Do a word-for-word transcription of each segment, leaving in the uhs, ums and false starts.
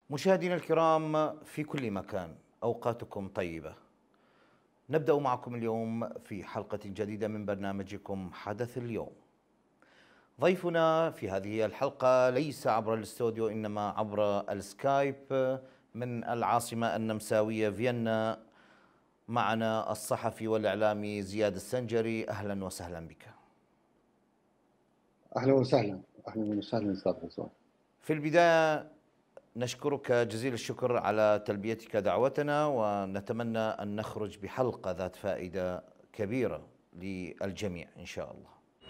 مشاهدينا الكرام في كل مكان، أوقاتكم طيبة. نبدأ معكم اليوم في حلقة جديدة من برنامجكم حدث اليوم. ضيفنا في هذه الحلقة ليس عبر الاستوديو إنما عبر السكايب من العاصمة النمساوية فيينا. معنا الصحفي والإعلامي زياد السنجري. أهلا وسهلا بك. أهلا وسهلا أهلا وسهلا أستاذ غزوان. في البداية نشكرك جزيل الشكر على تلبيتك دعوتنا، ونتمنى أن نخرج بحلقة ذات فائدة كبيرة للجميع إن شاء الله.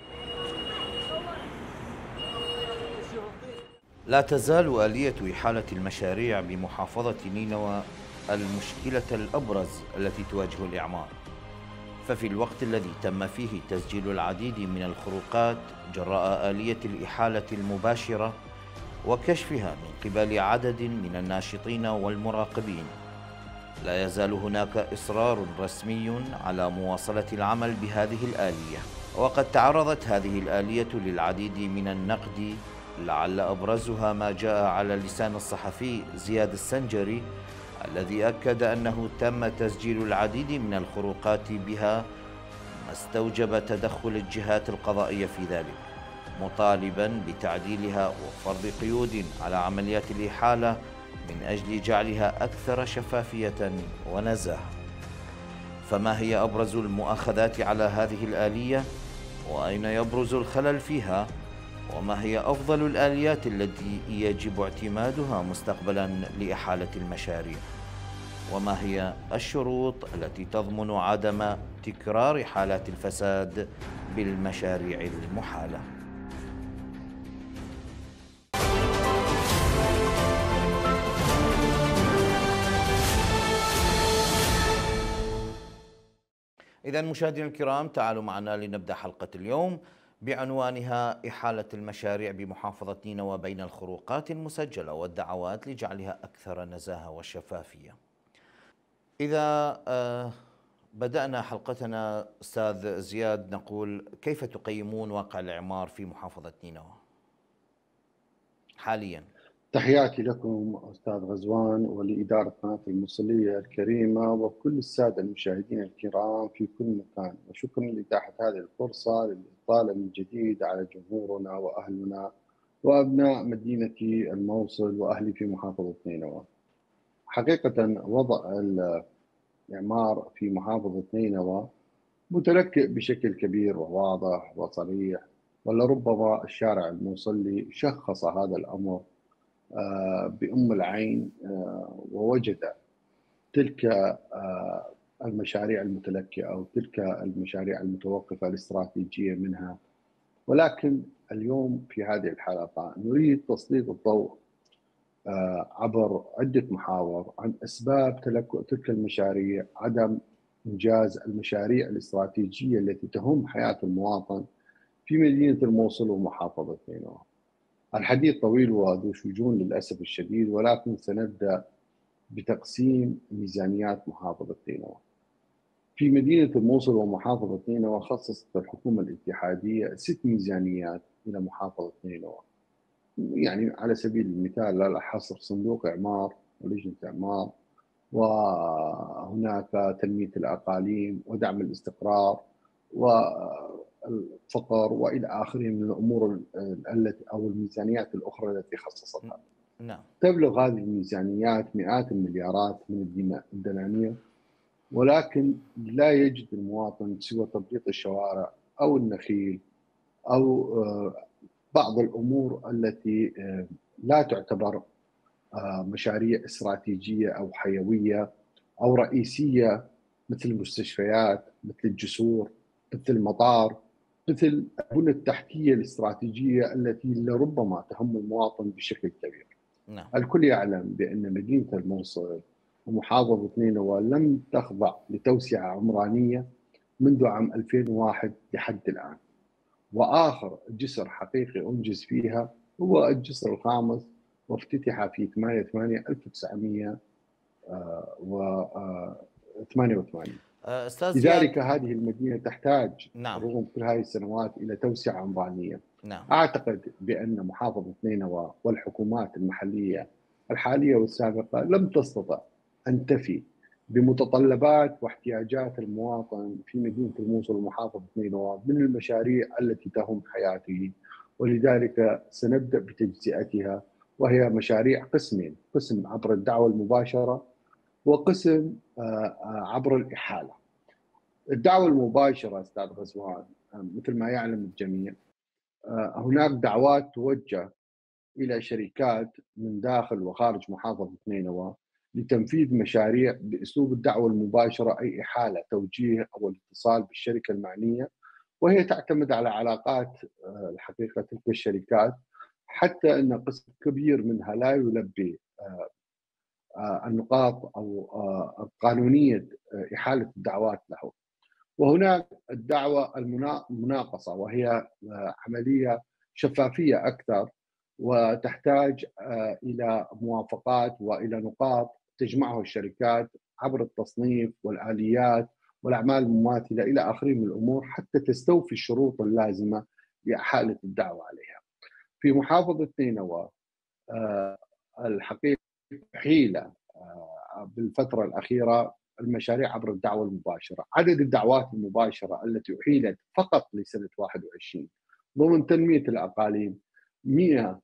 لا تزال آلية إحالة المشاريع بمحافظة نينوى المشكلة الأبرز التي تواجه الإعمار، ففي الوقت الذي تم فيه تسجيل العديد من الخروقات جراء آلية الإحالة المباشرة وكشفها من قبل عدد من الناشطين والمراقبين، لا يزال هناك إصرار رسمي على مواصلة العمل بهذه الآلية. وقد تعرضت هذه الآلية للعديد من النقد، لعل أبرزها ما جاء على لسان الصحفي زياد السنجري الذي أكد أنه تم تسجيل العديد من الخروقات بها، ما استوجب تدخل الجهات القضائية في ذلك، مطالبا بتعديلها وفرض قيود على عمليات الإحالة من أجل جعلها أكثر شفافية ونزاهة. فما هي أبرز المؤاخذات على هذه الآلية؟ وأين يبرز الخلل فيها؟ وما هي أفضل الآليات التي يجب اعتمادها مستقبلا لإحالة المشاريع؟ وما هي الشروط التي تضمن عدم تكرار حالات الفساد بالمشاريع المحالة؟ إذا مشاهدينا الكرام، تعالوا معنا لنبدأ حلقة اليوم بعنوانها إحالة المشاريع بمحافظة نينوى بين الخروقات المسجلة والدعوات لجعلها أكثر نزاهة وشفافية. إذا آه بدأنا حلقتنا أستاذ زياد، نقول كيف تقيمون واقع الإعمار في محافظة نينوى حاليا؟ تحياتي لكم أستاذ غزوان ولإدارة قناة الموصلية الكريمة وكل السادة المشاهدين الكرام في كل مكان، وشكرا لإتاحة هذه الفرصة للإطالة من جديد على جمهورنا وأهلنا وأبناء مدينة الموصل وأهلي في محافظة نينوى. حقيقة وضع الإعمار في محافظة نينوى متلكئ بشكل كبير وواضح وصريح، ولربما الشارع الموصلي شخص هذا الأمر بأم العين ووجد تلك المشاريع المتلكئة أو تلك المشاريع المتوقفة الاستراتيجية منها. ولكن اليوم في هذه الحلقة نريد تسليط الضوء عبر عدة محاور عن أسباب تلكؤ تلك المشاريع، عدم إنجاز المشاريع الاستراتيجية التي تهم حياة المواطن في مدينة الموصل ومحافظة نينوى. الحديث طويل وذو شجون للأسف الشديد، ولكن سنبدأ بتقسيم ميزانيات محافظة نينوى. في مدينة الموصل ومحافظة نينوى خصصت الحكومة الاتحادية ست ميزانيات إلى محافظة نينوى. يعني على سبيل المثال لا الحصر صندوق إعمار ولجنة إعمار، وهناك تنمية الأقاليم ودعم الاستقرار والفقر وإلى آخره من الأمور التي أو الميزانيات الأخرى التي خصصتها. نعم. تبلغ هذه الميزانيات مئات المليارات من الدنانير، ولكن لا يجد المواطن سوى تبليط الشوارع أو النخيل أو بعض الأمور التي لا تعتبر مشاريع استراتيجية أو حيوية أو رئيسية، مثل المستشفيات، مثل الجسور، مثل المطار، مثل البنى التحتية الاستراتيجية التي لربما تهم المواطن بشكل كبير. نعم. الكل يعلم بأن مدينة الموصل ومحافظة نينوى لم تخضع لتوسعة عمرانية منذ عام ألفين وواحد لحد الآن، وآخر جسر حقيقي أنجز فيها هو الجسر الخامس، وافتتح في ثمانية ثمانية ألف وتسعمئة وثمانية وثمانين. أستاذ لذلك زياد. هذه المدينة تحتاج نعم. رغم كل هذه السنوات إلى توسعة عمرانية. نعم. أعتقد بأن محافظة نينوى والحكومات المحلية الحالية والسابقة لم تستطع أن تفي بمتطلبات واحتياجات المواطن في مدينة الموصل ومحافظة نينوى من المشاريع التي تهم حياته، ولذلك سنبدأ بتجزئتها، وهي مشاريع قسمين: قسم عبر الدعوة المباشرة وقسم آه، آه، عبر الإحالة. الدعوة المباشرة أستاذ غزوان، آه، مثل ما يعلم الجميع، آه، هناك دعوات توجه إلى شركات من داخل وخارج محافظة نينوى لتنفيذ مشاريع بأسلوب الدعوة المباشرة، أي إحالة، توجيه أو الاتصال بالشركة المعنية، وهي تعتمد على علاقات آه، الحقيقة تلك الشركات، حتى أن قسم كبير منها لا يلبي آه، النقاط أو آه، قانونية آه، إحالة الدعوات له. وهناك الدعوة المناقصة، وهي آه، عملية شفافية أكثر، وتحتاج آه، إلى موافقات وإلى نقاط تجمعها الشركات عبر التصنيف والآليات والأعمال المماثلة إلى آخره من الأمور، حتى تستوفي الشروط اللازمة لإحالة الدعوة عليها. في محافظة نينوى آه، الحقيقة حيلة آه، بالفترة الأخيرة المشاريع عبر الدعوة المباشرة. عدد الدعوات المباشرة التي أحيلت فقط لسنة واحد وعشرين ضمن تنمية الأقاليم مئة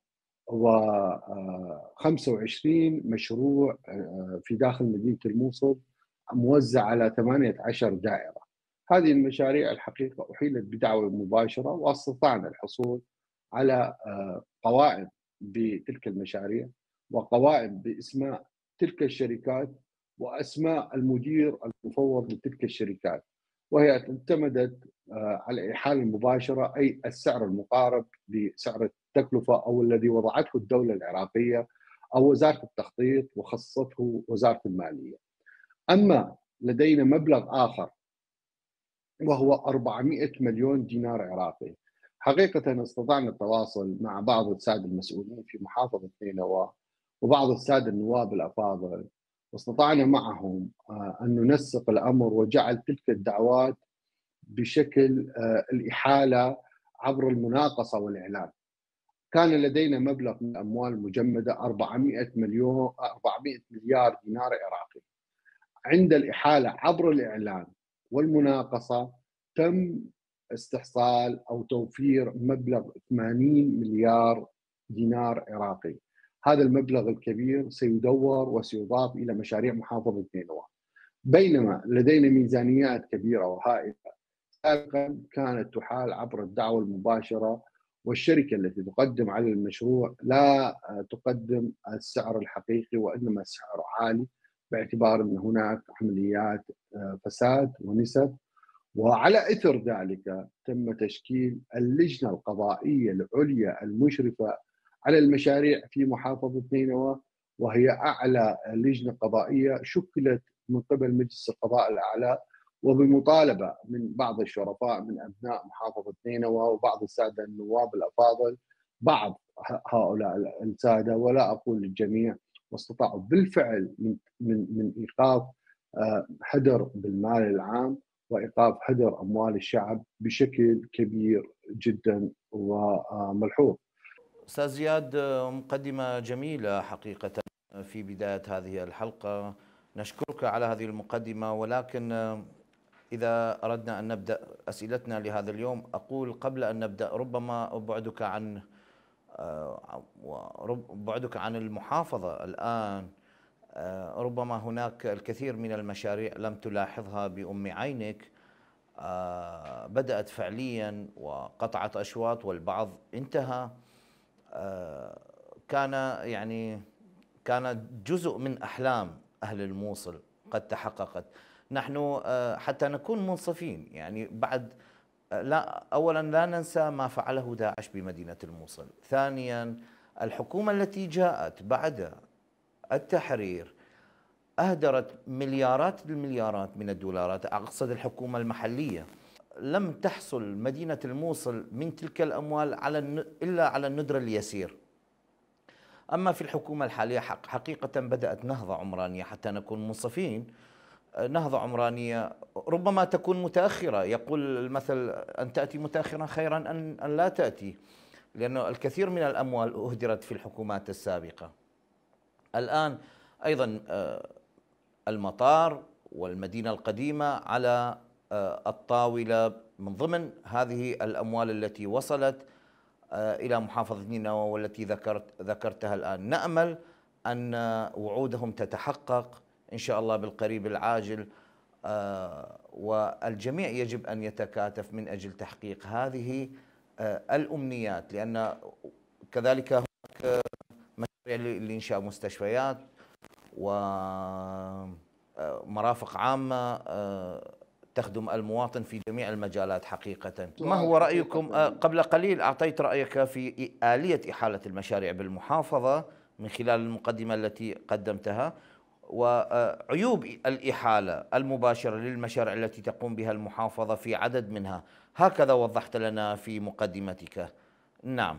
وخمسة وعشرين مشروع آه، في داخل مدينة الموصل، موزع على ثمانية عشر دائرة. هذه المشاريع الحقيقة أحيلت بدعوة مباشرة، واستطعنا الحصول على آه، قوائم بتلك المشاريع وقوائم باسماء تلك الشركات واسماء المدير المفوض لتلك الشركات، وهي اعتمدت آه، على الاحاله المباشره، اي السعر المقارب لسعر التكلفه او الذي وضعته الدوله العراقيه او وزاره التخطيط وخصصته وزاره الماليه. اما لدينا مبلغ اخر وهو أربعمئة مليون دينار عراقي. حقيقة استطعنا التواصل مع بعض السادة المسؤولين في محافظة نينوى وبعض السادة النواب الأفاضل، واستطعنا معهم آه، أن ننسق الأمر وجعل تلك الدعوات بشكل آه، الإحالة عبر المناقصة والإعلان. كان لدينا مبلغ من الأموال المجمدة أربعمئة مليون أربعمئة مليار دينار عراقي. عند الإحالة عبر الإعلان والمناقصة تم استحصال أو توفير مبلغ ثمانين مليار دينار عراقي. هذا المبلغ الكبير سيدور وسيضاف إلى مشاريع محافظة نينوى، بينما لدينا ميزانيات كبيرة وهائلة سابقا كانت تحال عبر الدعوة المباشرة، والشركة التي تقدم على المشروع لا تقدم السعر الحقيقي وإنما سعر عالي، باعتبار أن هناك عمليات فساد ونسب. وعلى إثر ذلك تم تشكيل اللجنة القضائية العليا المشرفة على المشاريع في محافظة نينوى، وهي أعلى لجنة قضائية شكلت من قبل مجلس القضاء الأعلى، وبمطالبة من بعض الشرفاء من أبناء محافظة نينوى وبعض السادة النواب الأفاضل، بعض هؤلاء السادة ولا أقول الجميع، واستطاعوا بالفعل من من من إيقاف هدر بالمال العام وإيقاف هدر أموال الشعب بشكل كبير جدا وملحوظ. أستاذ زياد، مقدمة جميلة حقيقة في بداية هذه الحلقة، نشكرك على هذه المقدمة. ولكن إذا أردنا أن نبدأ أسئلتنا لهذا اليوم، أقول قبل أن نبدأ ربما أبعدك عن بعدك عن المحافظة الآن. ربما هناك الكثير من المشاريع لم تلاحظها بأم عينك، بدأت فعليا وقطعت أشواط والبعض انتهى. كان يعني كانت جزء من أحلام أهل الموصل قد تحققت. نحن حتى نكون منصفين يعني بعد لا أولا لا ننسى ما فعله داعش بمدينة الموصل. ثانيا الحكومة التي جاءت بعد التحرير أهدرت مليارات المليارات من الدولارات، أقصد الحكومة المحلية. لم تحصل مدينة الموصل من تلك الأموال على إلا على الندر اليسير. أما في الحكومة الحالية حق حقيقة بدأت نهضة عمرانية، حتى نكون منصفين. نهضة عمرانية ربما تكون متأخرة، يقول المثل أن تأتي متأخرا خيرا أن أن لا تأتي، لأن الكثير من الأموال أهدرت في الحكومات السابقة. الآن أيضا المطار والمدينة القديمة على الطاولة من ضمن هذه الأموال التي وصلت إلى محافظة نينوى والتي ذكرت ذكرتها الآن. نأمل أن وعودهم تتحقق إن شاء الله بالقريب العاجل، والجميع يجب أن يتكاتف من أجل تحقيق هذه الأمنيات، لأن كذلك هناك مشاريع لإنشاء مستشفيات ومرافق عامة تخدم المواطن في جميع المجالات حقيقة. ما هو رأيكم؟ قبل قليل أعطيت رأيك في آلية إحالة المشاريع بالمحافظة من خلال المقدمة التي قدمتها، وعيوب الإحالة المباشرة للمشاريع التي تقوم بها المحافظة في عدد منها، هكذا وضحت لنا في مقدمتك. نعم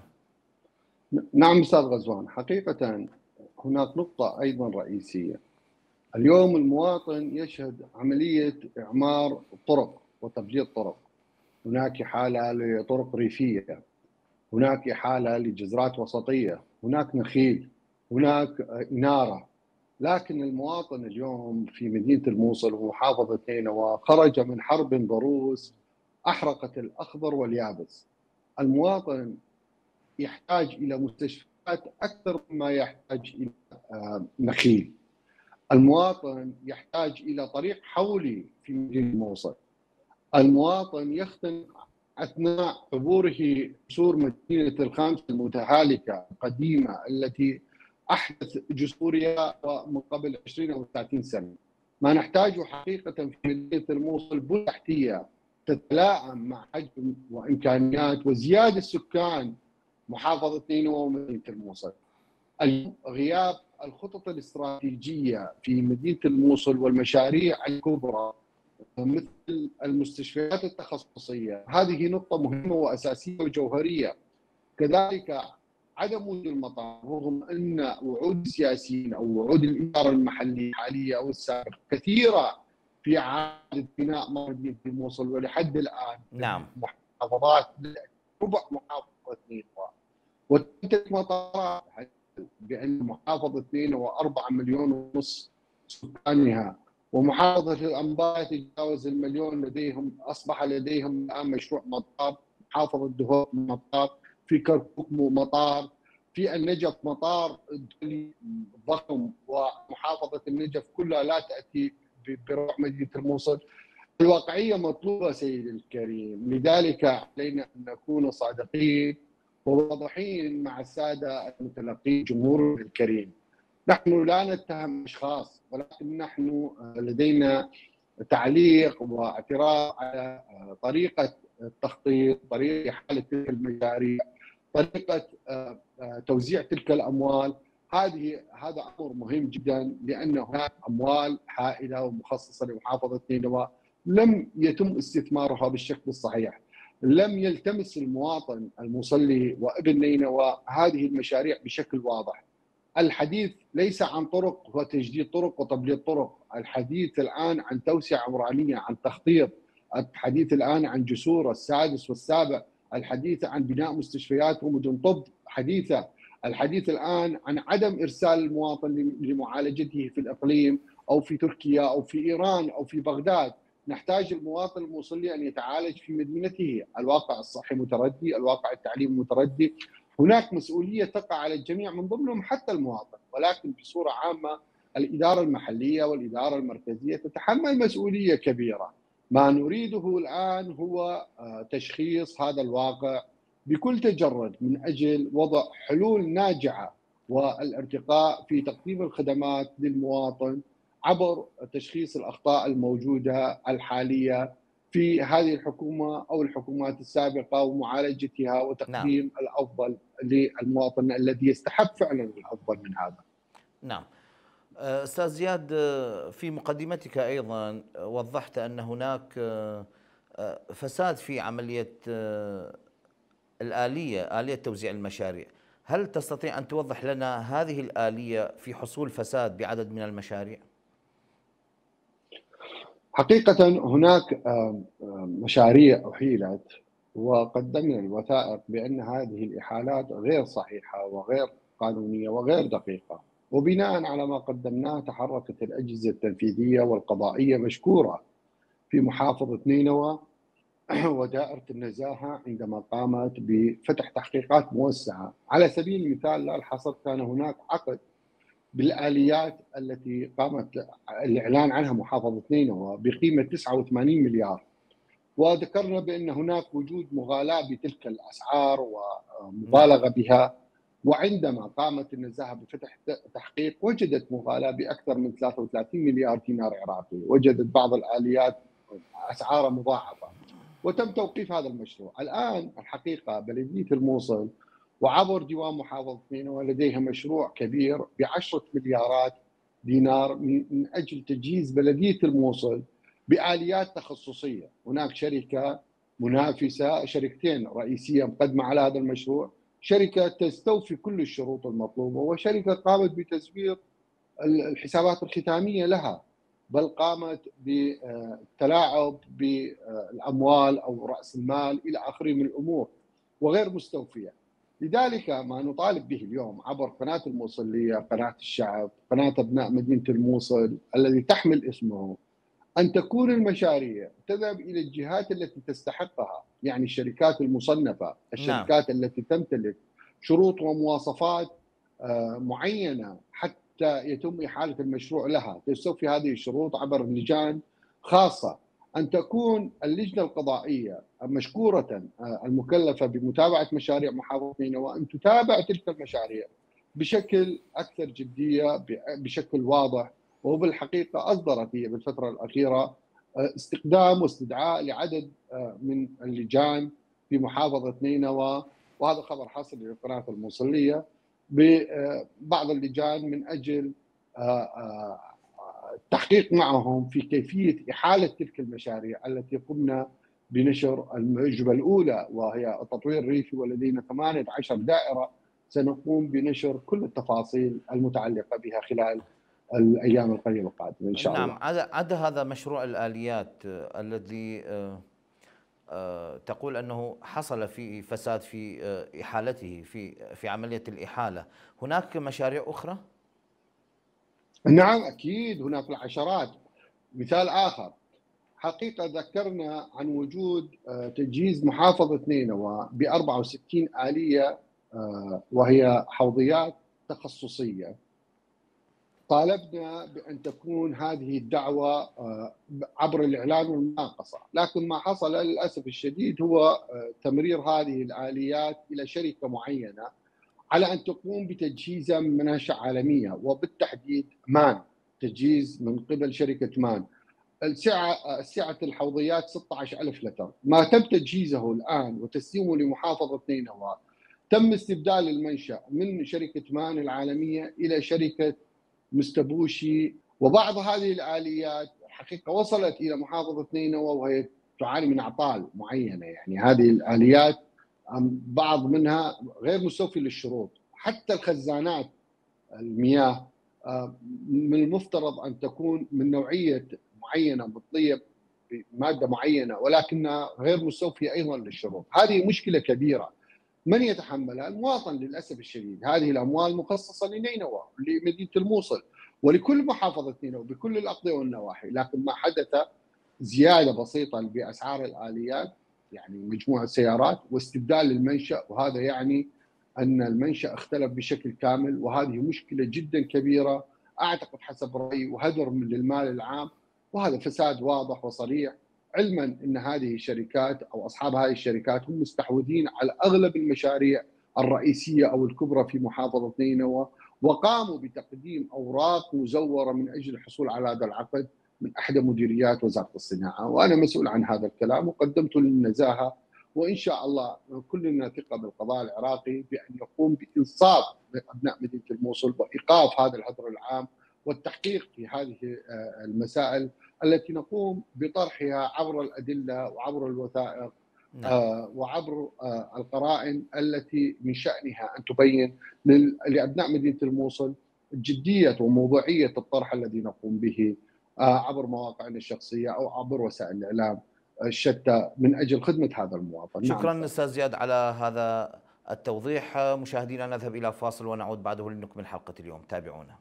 نعم أستاذ غزوان، حقيقة هناك نقطة أيضا رئيسية. اليوم المواطن يشهد عملية إعمار طرق وتبجير طرق، هناك إحالة لطرق ريفية، هناك إحالة لجزرات وسطية، هناك نخيل، هناك إنارة، لكن المواطن اليوم في مدينة الموصل ومحافظة نينوى خرج من حرب ضروس أحرقت الأخضر واليابس. المواطن يحتاج إلى مستشفيات أكثر مما يحتاج إلى نخيل. المواطن يحتاج إلى طريق حولي في مدينة الموصل. المواطن يختنق أثناء عبوره جسور مدينة الخامسة المتهالكة القديمة التي أحدث جسورها من قبل عشرين أو ثلاثين سنة. ما نحتاجه حقيقة في مدينة الموصل بنية تحتية تتلائم مع حجم وإمكانيات وزيادة سكان محافظة نينوى ومدينة الموصل. اليوم غياب الخطط الاستراتيجية في مدينة الموصل والمشاريع الكبرى مثل المستشفيات التخصصية، هذه نقطة مهمة وأساسية وجوهرية. كذلك عدم وجود المطار، رغم أن وعود السياسيين أو وعود الإدارة المحلية الحالية أو السابقة كثيرة في إعادة بناء مدينة الموصل، ولحد الآن نعم محافظات ربع محافظة نينوى وتنتج مطارات، بأن محافظة نينوى أربعة مليون ونص سكانها، ومحافظة الأنباء تتجاوز المليون، لديهم أصبح لديهم الآن مشروع مطار. محافظة دهوك مطار، في كركوك مطار، في النجف مطار دولي ضخم، ومحافظة النجف كلها لا تأتي بروح مدينة الموصل. الواقعية مطلوبة سيدي الكريم، لذلك علينا أن نكون صادقين وواضحين مع السادة المتلقين جمهور الكريم. نحن لا نتهم أشخاص، ولكن نحن لدينا تعليق واعتراض على طريقة التخطيط، طريقة إحالة تلك المشاريع، طريقة توزيع تلك الأموال. هذه هذا أمر مهم جدا، لأن هناك أموال حائلة ومخصصة لمحافظة نينوى لم يتم استثمارها بالشكل الصحيح. لم يلتمس المواطن المصلي وابن نينوى هذه المشاريع بشكل واضح. الحديث ليس عن طرق وتجديد طرق وتبليط طرق، الحديث الآن عن توسعة عمرانية، عن تخطيط، الحديث الآن عن جسور السادس والسابع، الحديث عن بناء مستشفيات ومدن طب حديثة، الحديث الآن عن عدم إرسال المواطن لمعالجته في الإقليم أو في تركيا أو في إيران أو في بغداد. نحتاج المواطن الموصلي أن يتعالج في مدينته. الواقع الصحي متردي، الواقع التعليمي متردي، هناك مسؤولية تقع على الجميع من ضمنهم حتى المواطن، ولكن بصورة عامة الإدارة المحلية والإدارة المركزية تتحمل مسؤولية كبيرة. ما نريده الآن هو تشخيص هذا الواقع بكل تجرد من أجل وضع حلول ناجعة والارتقاء في تقديم الخدمات للمواطن عبر تشخيص الأخطاء الموجودة الحالية في هذه الحكومة أو الحكومات السابقة ومعالجتها وتقديم نعم. الأفضل للمواطن الذي يستحق فعلا الأفضل من هذا. نعم أستاذ زياد، في مقدمتك أيضا وضحت أن هناك فساد في عملية الآلية آلية توزيع المشاريع. هل تستطيع أن توضح لنا هذه الآلية في حصول فساد بعدد من المشاريع؟ حقيقة هناك مشاريع أحيلت وقدمنا الوثائق بأن هذه الإحالات غير صحيحة وغير قانونية وغير دقيقة. وبناء على ما قدمناه تحركت الأجهزة التنفيذية والقضائية مشكورة في محافظة نينوى ودائرة النزاهة عندما قامت بفتح تحقيقات موسعة. على سبيل المثال لا الحصر، كان هناك عقد بالآليات التي قامت الإعلان عنها محافظة نينوى بقيمة تسعة وثمانين مليار، وذكرنا بأن هناك وجود مغالاة بتلك الأسعار نعم. ومبالغة بها. وعندما قامت النزاهة بفتح تحقيق وجدت مغالاة بأكثر من ثلاثة وثلاثين مليار دينار عراقي، وجدت بعض الآليات أسعارها مضاعفة، وتم توقيف هذا المشروع. الآن الحقيقة بلدية الموصل وعبر ديوان محافظة نينوى لديها مشروع كبير بعشرة مليارات دينار من أجل تجهيز بلدية الموصل بآليات تخصصية. هناك شركة منافسة، شركتين رئيسية مقدمة على هذا المشروع، شركة تستوفي كل الشروط المطلوبة، وشركة قامت بتزوير الحسابات الختامية لها، بل قامت بالتلاعب بالأموال أو رأس المال إلى آخره من الأمور وغير مستوفية. لذلك ما نطالب به اليوم عبر قناة الموصلية، قناة الشعب، قناة أبناء مدينة الموصل الذي تحمل اسمه، أن تكون المشاريع تذهب إلى الجهات التي تستحقها، يعني الشركات المصنفة، نعم. الشركات التي تمتلك شروط ومواصفات معينة حتى يتم إحالة المشروع لها، تستوفي هذه الشروط عبر لجان خاصة. أن تكون اللجنة القضائية مشكورة المكلفة بمتابعة مشاريع محافظة نينوى أن تتابع تلك المشاريع بشكل أكثر جدية، بشكل واضح. وبالحقيقة أصدرت هي بالفترة الأخيرة استقدام واستدعاء لعدد من اللجان في محافظة نينوى، وهذا خبر حصل لقناة الموصلية، ببعض اللجان من أجل التحقيق معهم في كيفية إحالة تلك المشاريع التي قمنا بنشر الوجبة الأولى وهي التطوير الريفي، ولدينا ثمانية عشر دائرة سنقوم بنشر كل التفاصيل المتعلقة بها خلال الأيام القليلة القادمة إن شاء الله. نعم. عدا هذا مشروع الآليات الذي تقول أنه حصل في فساد في إحالته، في في عملية الإحالة، هناك مشاريع أخرى؟ نعم أكيد هناك العشرات. مثال آخر، حقيقة ذكرنا عن وجود تجهيز محافظة نينوى ب أربعة وستين آلية وهي حوضيات تخصصية. طالبنا بأن تكون هذه الدعوة عبر الإعلان والمناقصة، لكن ما حصل للأسف الشديد هو تمرير هذه الآليات إلى شركة معينة على أن تقوم بتجهيزها من مناشئ عالمية، وبالتحديد مان، تجهيز من قبل شركة مان. السعة سعة الحوضيات ستة عشر ألف لتر. ما تم تجهيزه الآن وتسليمه لمحافظة نينوى تم استبدال المنشأ من شركة مان العالمية إلى شركة مستبوشي، وبعض هذه الآليات الحقيقة وصلت إلى محافظة نينوى وهي تعاني من أعطال معينة. يعني هذه الآليات بعض منها غير مستوفي للشروط، حتى الخزانات المياه من المفترض أن تكون من نوعية معينة مطلية بمادة معينة ولكنها غير مستوفية أيضا للشروط. هذه مشكلة كبيرة. من يتحملها؟ المواطن للأسف الشديد. هذه الأموال مخصصة لنينوى، لمدينة الموصل، ولكل محافظة نينوى بكل الأقضية والنواحي، لكن ما حدث زيادة بسيطة بأسعار الآليات، يعني مجموعة سيارات، واستبدال المنشأ، وهذا يعني أن المنشأ اختلف بشكل كامل، وهذه مشكلة جدا كبيرة أعتقد حسب رأيي وهدر من للمال العام، وهذا فساد واضح وصريح، علما أن هذه الشركات أو أصحاب هذه الشركات هم مستحوذين على أغلب المشاريع الرئيسية أو الكبرى في محافظة نينوى، وقاموا بتقديم أوراق مزورة من أجل الحصول على هذا العقد من أحدى مديريات وزارة الصناعة، وأنا مسؤول عن هذا الكلام وقدمته للنزاهة، وإن شاء الله كلنا ثقة بالقضاء العراقي بأن يقوم بإنصاف أبناء مدينة الموصل وإيقاف هذا الهدر العام والتحقيق في هذه المسائل التي نقوم بطرحها عبر الأدلة وعبر الوثائق. نعم. وعبر القرائن التي من شأنها أن تبين لأبناء مدينة الموصل جدية وموضوعية الطرح الذي نقوم به عبر مواقعنا الشخصية أو عبر وسائل الإعلام الشتى من أجل خدمة هذا المواطن. شكرا نعم. أستاذ زياد على هذا التوضيح. مشاهدينا نذهب إلى فاصل ونعود بعده لنكمل حلقة اليوم، تابعونا.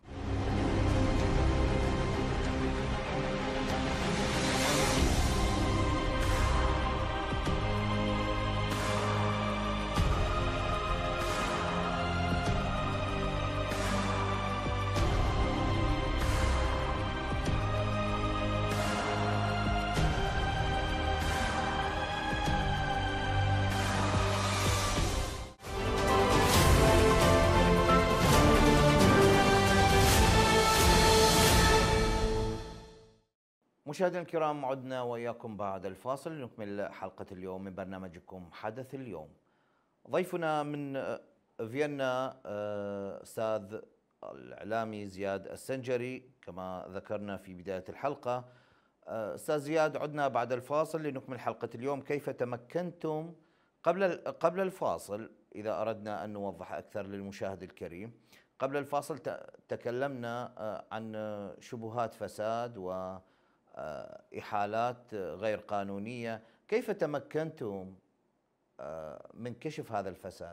مشاهدينا الكرام، عدنا وإياكم بعد الفاصل لنكمل حلقة اليوم من برنامجكم حدث اليوم. ضيفنا من فيينا أستاذ الإعلامي زياد السنجري كما ذكرنا في بداية الحلقة. أستاذ زياد، عدنا بعد الفاصل لنكمل حلقة اليوم. كيف تمكنتم قبل قبل الفاصل، إذا أردنا أن نوضح أكثر للمشاهد الكريم، قبل الفاصل تكلمنا عن شبهات فساد و إحالات غير قانونية. كيف تمكنتم من كشف هذا الفساد؟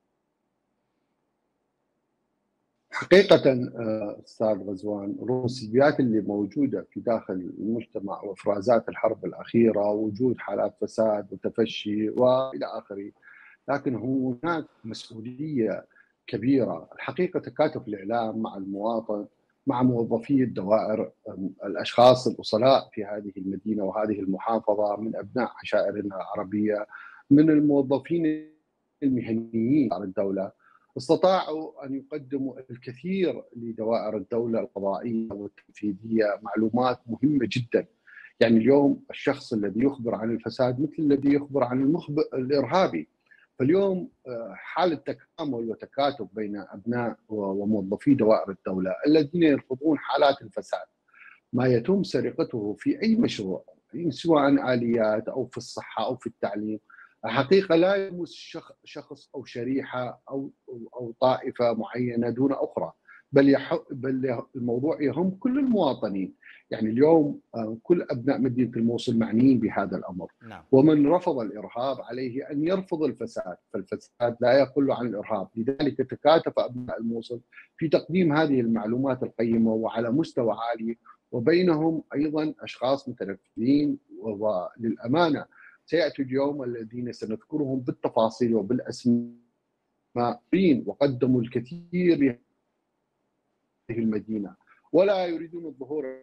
حقيقة أستاذ غزوان، رغم السلبيات اللي موجودة في داخل المجتمع وإفرازات الحرب الأخيرة، وجود حالات فساد وتفشي وإلى آخره، لكن هناك مسؤولية كبيرة. الحقيقة تكاتف الإعلام مع المواطن، مع موظفي الدوائر، الأشخاص الأصلاء في هذه المدينة وهذه المحافظة، من أبناء عشائرنا العربية، من الموظفين المهنيين على الدولة، استطاعوا أن يقدموا الكثير لدوائر الدولة القضائية والتنفيذية، معلومات مهمة جدا. يعني اليوم الشخص الذي يخبر عن الفساد مثل الذي يخبر عن المخبر الإرهابي. فاليوم حالة تكامل وتكاتف بين أبناء وموظفي دوائر الدولة الذين يرفضون حالات الفساد، ما يتم سرقته في أي مشروع، سواء آليات أو في الصحة أو في التعليم، حقيقة لا يمس شخص أو شريحة أو أو طائفة معينة دون أخرى، بل يح... بل الموضوع يهم كل المواطنين. يعني اليوم كل أبناء مدينة الموصل معنيين بهذا الأمر. نعم. ومن رفض الإرهاب عليه أن يرفض الفساد، فالفساد لا يقل عن الإرهاب. لذلك تكاتف أبناء الموصل في تقديم هذه المعلومات القيمة وعلى مستوى عالي، وبينهم أيضا أشخاص متنفذين. وللأمانة سيأتي اليوم الذين سنذكرهم بالتفاصيل وبالأسماء، وقدموا الكثير لهذه المدينة ولا يريدون الظهور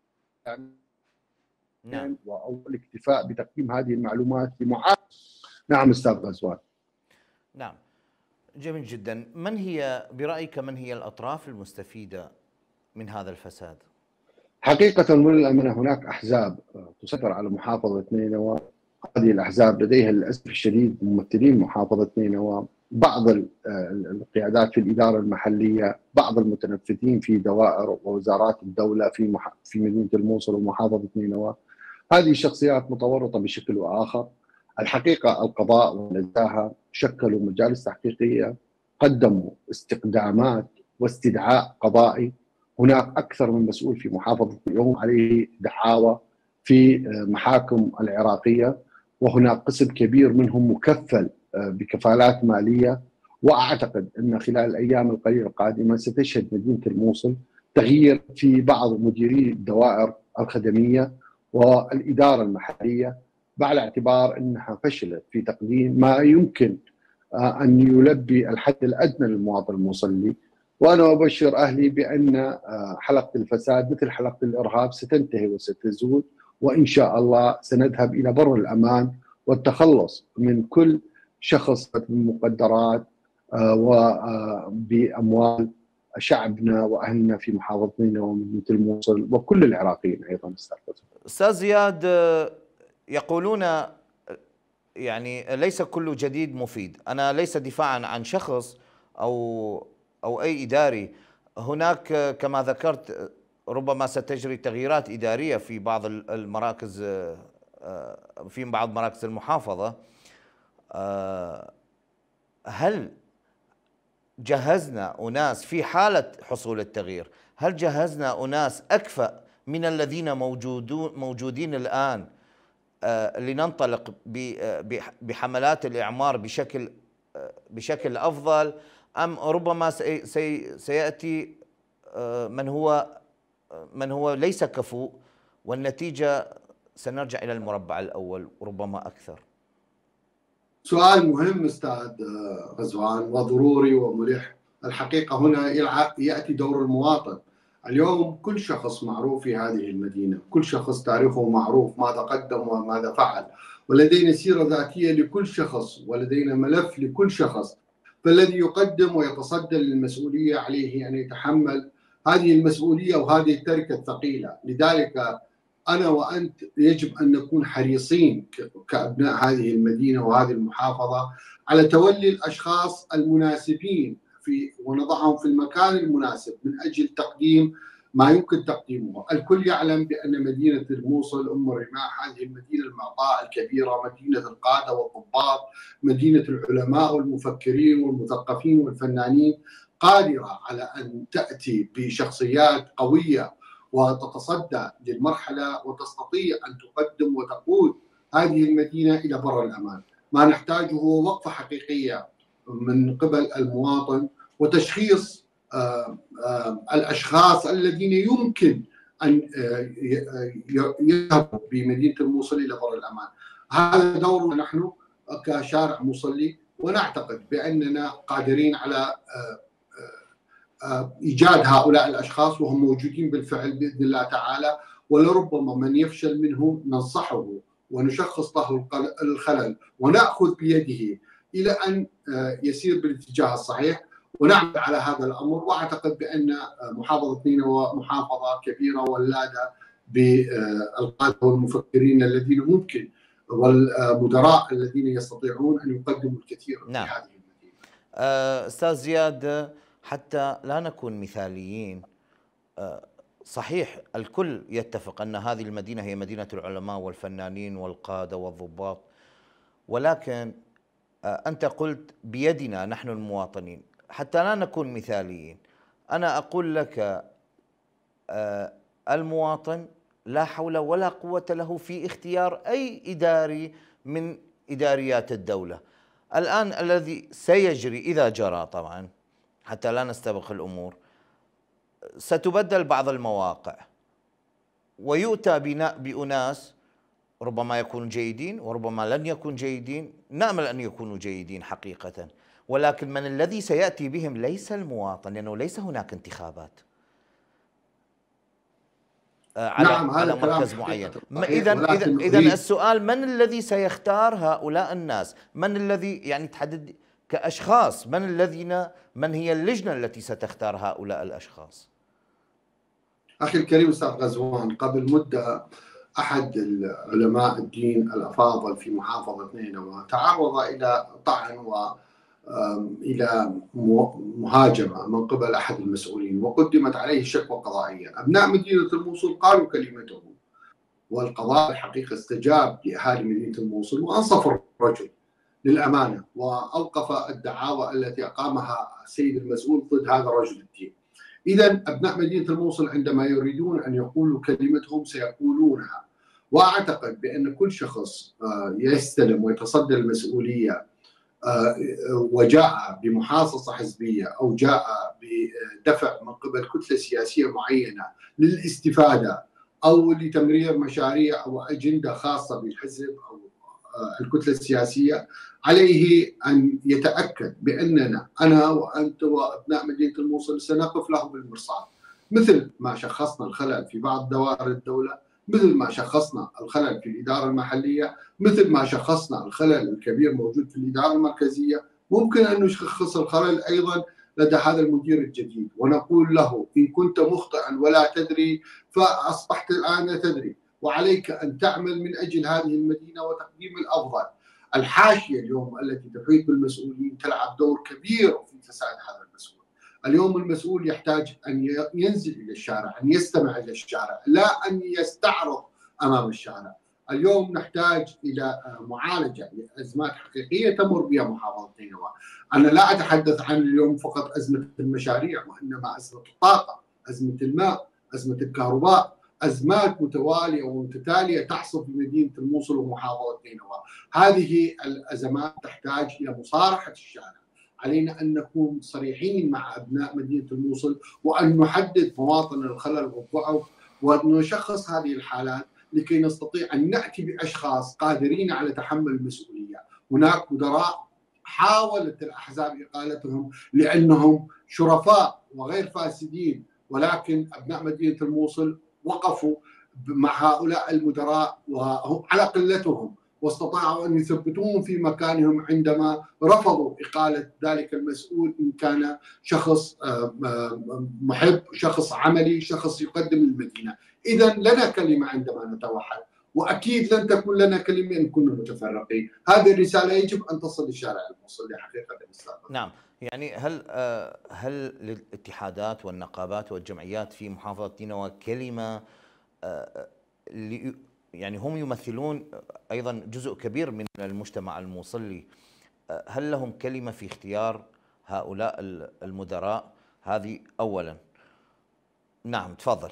نعم. أو الاكتفاء بتقديم هذه المعلومات لمعارضة. نعم أستاذ غزوان. نعم، جميل جدا. من هي برأيك من هي الأطراف المستفيدة من هذا الفساد؟ حقيقة وللأمانة هناك أحزاب تسيطر على محافظة نينوى. هذه الأحزاب لديها للأسف الشديد ممثلين محافظة نينوى، بعض القيادات في الإدارة المحلية، بعض المتنفذين في دوائر ووزارات الدولة في مح... في مدينة الموصل ومحافظة نينوى. هذه الشخصيات متورطة بشكل وآخر. الحقيقة القضاء والنزاهة شكلوا مجالس تحقيقية، قدموا استقدامات واستدعاء قضائي. هناك أكثر من مسؤول في محافظة اليوم عليه دعاوى في محاكم العراقية، وهناك قسم كبير منهم مكفل بكفالات مالية. وأعتقد أن خلال الأيام القليلة القادمة ستشهد مدينة الموصل تغيير في بعض مديري الدوائر الخدمية والإدارة المحلية، على اعتبار أنها فشلت في تقديم ما يمكن أن يلبي الحد الأدنى للمواطن المصلي. وأنا أبشر أهلي بأن حلقة الفساد مثل حلقة الإرهاب ستنتهي وستزول، وإن شاء الله سنذهب إلى بر الأمان والتخلص من كل شخص بالمقدرات وبأموال شعبنا وأهلنا في محافظة نينوى ومدينة الموصل وكل العراقيين أيضا. أستاذ زياد، يقولون يعني ليس كل جديد مفيد. أنا ليس دفاعا عن شخص أو أو أي إداري، هناك كما ذكرت ربما ستجري تغييرات إدارية في بعض المراكز، في بعض مراكز المحافظة. هل جهزنا أناس في حالة حصول التغيير؟ هل جهزنا أناس أكفأ من الذين موجودون موجودين الآن لننطلق بحملات الإعمار بشكل بشكل أفضل، أم ربما سيأتي من هو من هو ليس كفؤ، والنتيجة سنرجع إلى المربع الأول وربما أكثر؟ سؤال مهم أستاذ غزوان وضروري وملح. الحقيقة هنا يأتي دور المواطن. اليوم كل شخص معروف في هذه المدينة، كل شخص تاريخه معروف، ماذا قدم وماذا فعل، ولدينا سيرة ذاتية لكل شخص، ولدينا ملف لكل شخص. فالذي يقدم ويتصدى للمسؤولية عليه أن يتحمل هذه المسؤولية وهذه التركة الثقيلة. لذلك أنا وأنت يجب أن نكون حريصين كأبناء هذه المدينة وهذه المحافظة على تولي الأشخاص المناسبين في ونضعهم في المكان المناسب من أجل تقديم ما يمكن تقديمه. الكل يعلم بأن مدينة الموصل أم الرماح هذه المدينة المعطاء الكبيرة، مدينة القادة والضباط، مدينة العلماء والمفكرين والمثقفين والفنانين، قادرة على أن تأتي بشخصيات قوية وتتصدى للمرحلة وتستطيع أن تقدم وتقود هذه المدينة إلى بر الأمان. ما نحتاجه هو وقفة حقيقية من قبل المواطن وتشخيص آآ آآ الأشخاص الذين يمكن أن يذهبوا بمدينة الموصل إلى بر الأمان. هذا دورنا نحن كشارع مصلي، ونعتقد بأننا قادرين على إيجاد هؤلاء الأشخاص، وهم موجودين بالفعل بإذن الله تعالى. ولربما من يفشل منهم ننصحه ونشخص له الخلل ونأخذ بيده إلى أن يسير بالاتجاه الصحيح ونعمل على هذا الأمر. وأعتقد بأن محافظة نينوى محافظة كبيرة ولادة بالقادة والمفكرين الذين ممكن والمدراء الذين يستطيعون أن يقدموا الكثير نعم. في هذه المدينة. أستاذ زياد، حتى لا نكون مثاليين، صحيح الكل يتفق أن هذه المدينة هي مدينة العلماء والفنانين والقادة والضباط، ولكن أنت قلت بيدنا نحن المواطنين. حتى لا نكون مثاليين، أنا أقول لك المواطن لا حول ولا قوة له في اختيار أي إداري من إداريات الدولة. الآن الذي سيجري إذا جرى طبعا، حتى لا نستبق الأمور، ستبدل بعض المواقع ويؤتى بأناس ربما يكونوا جيدين وربما لن يكونوا جيدين، نأمل أن يكونوا جيدين حقيقة، ولكن من الذي سيأتي بهم ليس المواطن، لأنه ليس هناك انتخابات على نعم، على مركز معين. إذا إذا إذا السؤال، من الذي سيختار هؤلاء الناس؟ من الذي يعني تحدد كأشخاص، من الذين من هي اللجنة التي ستختار هؤلاء الأشخاص؟ أخي الكريم أستاذ غزوان، قبل مدة أحد العلماء الدين الأفاضل في محافظة نينوى تعرض إلى طعن وإلى مهاجمة من قبل أحد المسؤولين، وقدمت عليه شكوى قضائية. أبناء مدينة الموصل قالوا كلمتهم، والقضاء الحقيقة استجاب لأهالي مدينة الموصل وأنصف الرجل للأمانة، وأوقف الدعاوى التي أقامها السيد المسؤول ضد هذا الرجل الدين. إذا أبناء مدينة الموصل عندما يريدون أن يقولوا كلمتهم سيقولونها. وأعتقد بأن كل شخص يستلم ويتصدى المسؤولية وجاء بمحاصصة حزبية أو جاء بدفع من قبل كتلة سياسية معينة للاستفادة أو لتمرير مشاريع أو أجندة خاصة بالحزب أو الكتلة السياسية، عليه أن يتأكد بأننا أنا وأنت وأبناء مدينة الموصل سنقف له بالمرصاد، مثل ما شخصنا الخلل في بعض دوائر الدولة، مثل ما شخصنا الخلل في الإدارة المحلية، مثل ما شخصنا الخلل الكبير موجود في الإدارة المركزية. ممكن أن نشخص الخلل أيضا لدى هذا المدير الجديد ونقول له إن كنت مخطئا ولا تدري فأصبحت الآن تدري، وعليك أن تعمل من أجل هذه المدينة وتقديم الأفضل. الحاشية اليوم التي تحيط بالمسؤولين تلعب دور كبير في تساعد هذا المسؤول. اليوم المسؤول يحتاج أن ينزل إلى الشارع، أن يستمع إلى الشارع، لا أن يستعرض أمام الشارع. اليوم نحتاج إلى معالجة لأزمات حقيقية تمر بها محافظة نينوى. أنا لا أتحدث عن اليوم فقط أزمة المشاريع، وإنما أزمة الطاقة، أزمة الماء، أزمة الكهرباء، أزمات متوالية ومتتالية تحصل في مدينة الموصل ومحافظة نينوى. هذه الأزمات تحتاج إلى مصارحة الشارع. علينا أن نكون صريحين مع أبناء مدينة الموصل وأن نحدد مواطن الخلل والضعف وأن نشخص هذه الحالات لكي نستطيع أن نأتي بأشخاص قادرين على تحمل المسؤولية. هناك مدراء حاولت الأحزاب إقالتهم لأنهم شرفاء وغير فاسدين، ولكن أبناء مدينة الموصل وقفوا مع هؤلاء المدراء وهم على قلتهم، واستطاعوا أن يثبتوهم في مكانهم عندما رفضوا إقالة ذلك المسؤول إن كان شخص محب، شخص عملي، شخص يقدم للمدينة. إذا لنا كلمة عندما نتوحد، وأكيد لن تكون لنا كلمة إن كنا متفرقين. هذه الرسالة يجب أن تصل للشارع الموصلي حقيقة الإسلام. نعم، يعني هل هل للاتحادات والنقابات والجمعيات في محافظة نينوى كلمة، يعني هم يمثلون أيضا جزء كبير من المجتمع الموصلي، هل لهم كلمة في اختيار هؤلاء المدراء؟ هذه أولا. نعم تفضل.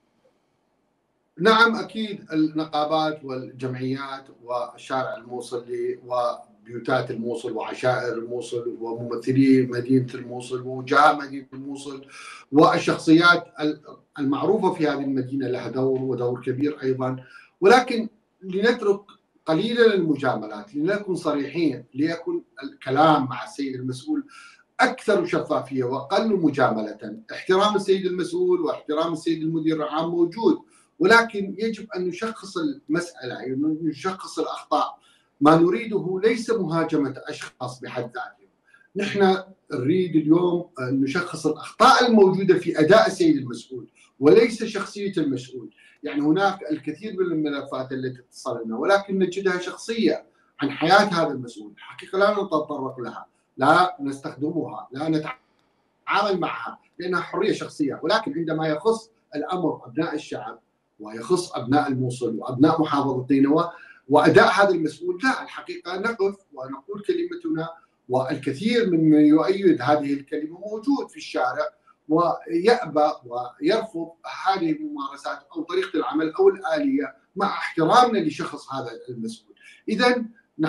نعم أكيد النقابات والجمعيات والشارع الموصلي وبيوتات الموصل وعشائر الموصل وممثلي مدينة الموصل ووجهاء مدينة الموصل والشخصيات المعروفة في هذه المدينة لها دور ودور كبير أيضا، ولكن لنترك قليلا المجاملات، لنكن صريحين، ليكن الكلام مع السيد المسؤول أكثر شفافية وأقل مجاملة. احترام السيد المسؤول واحترام السيد المدير العام موجود، ولكن يجب أن نشخص المسألة، يعني نشخص الأخطاء. ما نريده ليس مهاجمة أشخاص بحد ذاتهم، نحن نريد اليوم أن نشخص الأخطاء الموجودة في أداء السيد المسؤول وليس شخصية المسؤول. يعني هناك الكثير من الملفات التي تصلنا ولكن نجدها شخصية عن حياة هذا المسؤول، الحقيقة لا نتطرق لها، لا نستخدمها، لا نتعامل معها لأنها حرية شخصية. ولكن عندما يخص الأمر أبناء الشعب ويخص أبناء الموصل وأبناء محافظة نينوى وأداء هذا المسؤول، لا، الحقيقة نقف ونقول كلمتنا، والكثير من يؤيد هذه الكلمة موجود في الشارع ويأبى ويرفض هذه الممارسات أو طريقة العمل أو الآلية مع احترامنا لشخص هذا المسؤول. إذا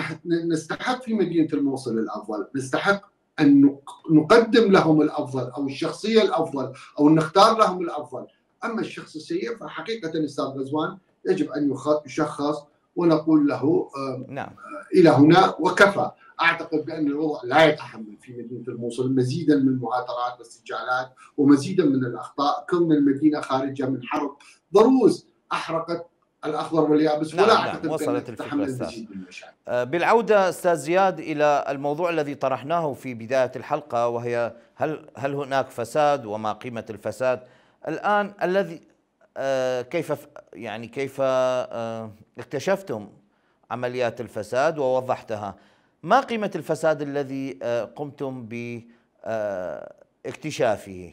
نستحق في مدينة الموصل الأفضل، نستحق أن نقدم لهم الأفضل أو الشخصية الأفضل أو نختار لهم الأفضل. أما الشخص السيء فحقيقة الأستاذ غزوان يجب أن يشخص ونقول له نعم. إلى هنا وكفى. أعتقد بأن الوضع لا يتحمل في مدينة الموصل مزيدا من المهاترات والاستجالات ومزيدا من الأخطاء. كون المدينة خارجة من حرب ضروس أحرقت الأخضر واليابس، نعم ولا نعم أعتقد وصلت بأن تتحمل الفكرة مزيد من المشاكل. بالعودة أستاذ زياد إلى الموضوع الذي طرحناه في بداية الحلقة، وهي هل هل هناك فساد وما قيمة الفساد الآن الذي كيف يعني كيف اكتشفتم عمليات الفساد ووضحتها؟ ما قيمة الفساد الذي قمتم باكتشافه؟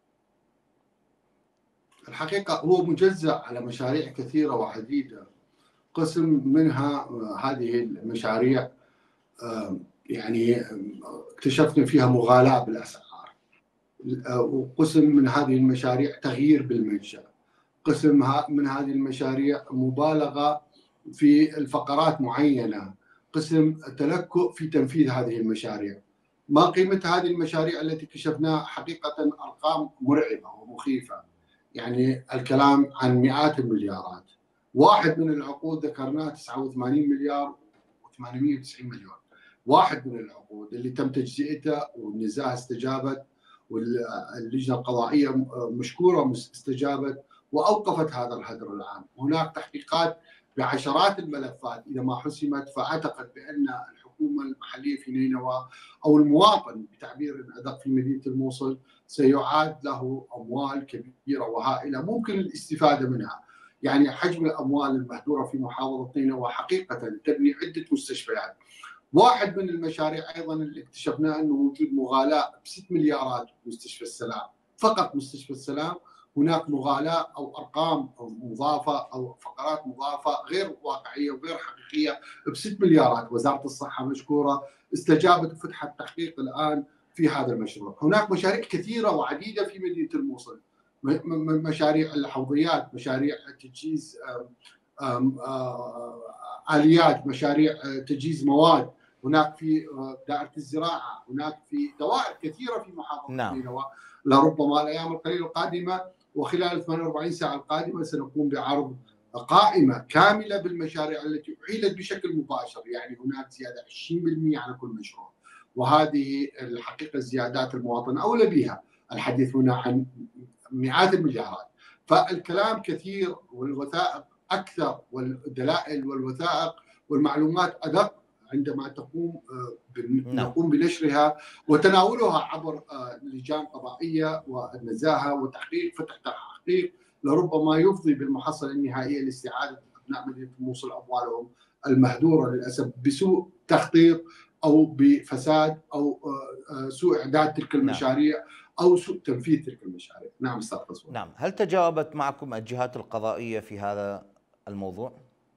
الحقيقة هو مجزأ على مشاريع كثيرة وعديدة. قسم منها هذه المشاريع يعني اكتشفنا فيها مغالاة بالأسعار، وقسم من هذه المشاريع تغيير بالمنشأ، قسم من هذه المشاريع مبالغة في الفقرات معينة، قسم تلكؤ في تنفيذ هذه المشاريع. ما قيمة هذه المشاريع التي كشفناها؟ حقيقة أرقام مرعبة ومخيفة، يعني الكلام عن مئات المليارات. واحد من العقود ذكرناه تسعة وثمانين مليار وثمانمئة وتسعين مليون، واحد من العقود اللي تم تجزئته والنزاهة استجابت واللجنة القضائية مشكورة استجابت وأوقفت هذا الهدر العام. هناك تحقيقات بعشرات الملفات إذا ما حسمت، فأعتقد بأن الحكومة المحلية في نينوى أو المواطن بتعبير أدق في مدينة الموصل سيعاد له أموال كبيرة وهائلة ممكن الاستفادة منها. يعني حجم الأموال المهدورة في محافظة نينوى حقيقة تبني عدة مستشفيات. واحد من المشاريع أيضا اللي اكتشفناه أنه وجود مغالاة بست مليارات مستشفى السلام، فقط مستشفى السلام هناك مغالاة أو أرقام مضافة أو فقرات مضافة غير واقعية وغير حقيقية بست مليارات. وزارة الصحة مشكورة استجابت وفتحت تحقيق الآن في هذا المشروع. هناك مشاريع كثيرة وعديدة في مدينة الموصل، مشاريع الحوضيات، مشاريع تجهيز آليات، مشاريع تجهيز مواد، هناك في دائرة الزراعة، هناك في دوائر كثيرة في محافظة نعم. نينوى. لربما الأيام القليلة القادمة وخلال ثمانية وأربعين ساعة القادمة سنقوم بعرض قائمة كاملة بالمشاريع التي أعيدت بشكل مباشر، يعني هناك زيادة عشرين بالمئة على كل مشروع، وهذه الحقيقة الزيادات المواطن أولى بها. الحديث هنا عن مئات المليارات، فالكلام كثير والوثائق أكثر والدلائل والوثائق والمعلومات أدق عندما تقوم نقوم بنشرها وتناولها عبر لجان قضائية والنزاهة وتحقيق فتح تحقيق لربما يفضي بالمحصلة النهائية لاستعادة أبناء مدينة الموصل أموالهم المهدورة للأسف بسوء تخطيط أو بفساد أو سوء إعداد تلك المشاريع أو سوء تنفيذ تلك المشاريع. نعم أستاذ غزوان. نعم، هل تجاوبت معكم الجهات القضائية في هذا الموضوع؟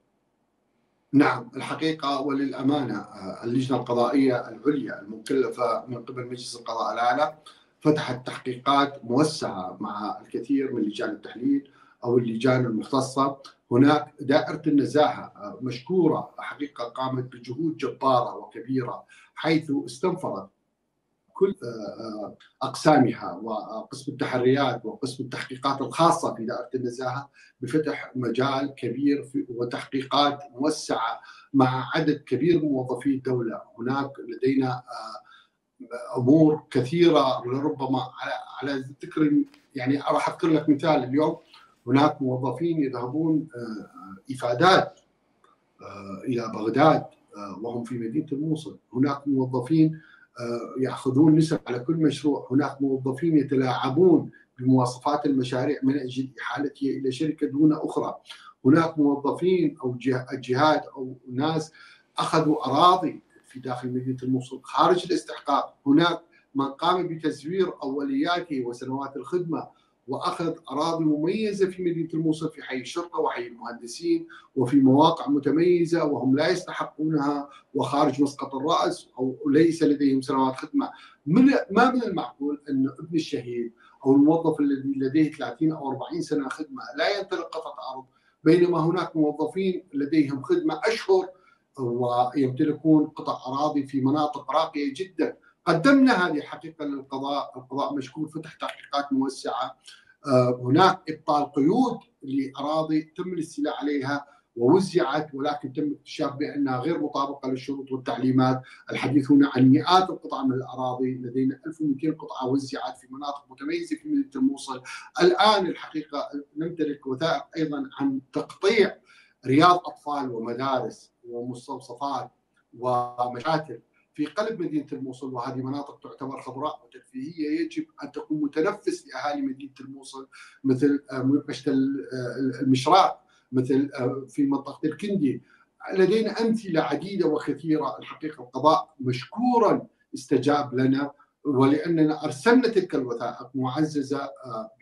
نعم، الحقيقة وللأمانة اللجنة القضائية العليا المكلفة من قبل مجلس القضاء الأعلى فتحت تحقيقات موسعة مع الكثير من لجان التحليل أو اللجان المختصة. هناك دائرة النزاهة مشكورة حقيقة قامت بجهود جبارة وكبيرة، حيث استنفرت كل أقسامها وقسم التحريات وقسم التحقيقات الخاصة في دائرة النزاهة بفتح مجال كبير وتحقيقات موسعة مع عدد كبير من موظفي الدولة. هناك لدينا أمور كثيرة لربما على ذكر، يعني راح أذكر لك مثال. اليوم هناك موظفين يذهبون إفادات إلى بغداد وهم في مدينة الموصل، هناك موظفين يأخذون نسب على كل مشروع، هناك موظفين يتلاعبون بمواصفات المشاريع من أجل إحالتها إلى شركة دون أخرى، هناك موظفين أو جهات أو ناس أخذوا أراضي في داخل مدينة الموصل خارج الاستحقاق، هناك من قام بتزوير أولياته وسنوات الخدمة وأخذ أراضي مميزة في مدينة الموصل في حي الشرطة وحي المهندسين وفي مواقع متميزة وهم لا يستحقونها وخارج مسقط الرأس أو ليس لديهم سنوات خدمة. من ما من المعقول أن ابن الشهيد أو الموظف الذي لديه ثلاثين أو أربعين سنة خدمة لا يمتلك قطعة أرض، بينما هناك موظفين لديهم خدمة أشهر ويمتلكون قطع أراضي في مناطق راقية جدا. قدمنا هذه الحقيقة للقضاء، القضاء مشكور فتح تحقيقات موسعة. هناك إبطال قيود لأراضي تم الاستيلاء عليها ووزعت ولكن تم اكتشاف بأنها غير مطابقة للشروط والتعليمات. الحديث هنا عن مئات القطع من الأراضي، لدينا ألف ومئتين قطعة وزعت في مناطق متميزة في مدينة الموصل. الآن الحقيقة نمتلك وثائق أيضا عن تقطيع رياض أطفال ومدارس ومستوصفات ومشاتل في قلب مدينة الموصل، وهذه مناطق تعتبر خضراء وترفيهية يجب أن تكون متنفس لأهالي مدينة الموصل، مثل مشتى المشراق، مثل في منطقة الكندي. لدينا أمثلة عديدة وكثيرة. الحقيقة القضاء مشكورا استجاب لنا، ولأننا أرسلنا تلك الوثائق معززة